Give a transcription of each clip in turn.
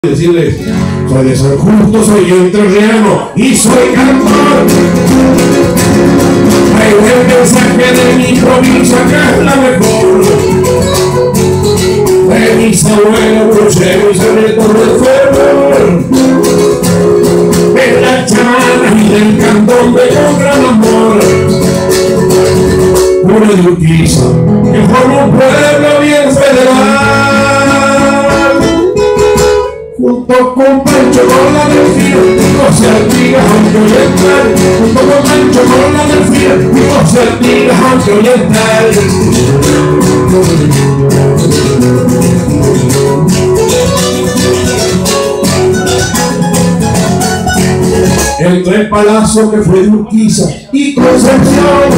Decirles, soy de San Justo, soy entrerriano y soy cantor. Traigo el mensaje de mi provincia que es la mejor. De mis abuelos, brucheros y secretos del fuego. De las chamanas y del cantón de un gran amor. Una de Urquiza que forma un pueblo bien federal. Junto con Pancho Mola del Fío, José Artigas, aunque oriental. Junto con Pancho Mola del Fío, José Artigas, aunque oriental. Entre Palazzo, que fue de Urquiza, y Concepción,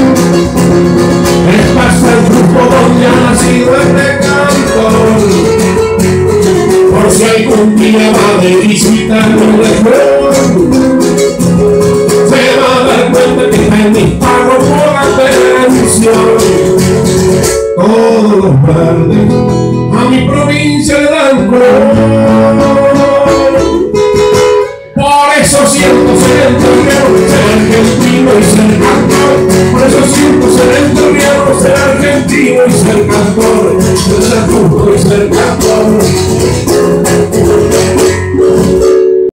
es pasa el grupo donde ha nacido este cantor. Por si algún día va de visitarlo en la flor, se va a dar cuenta que está en disparo por la televisión. Todos los verdes a mi provincia le dan color. Por eso siento ser entrerriano, ser argentino y ser cantor. Por eso siento ser entrerriano, ser argentino y ser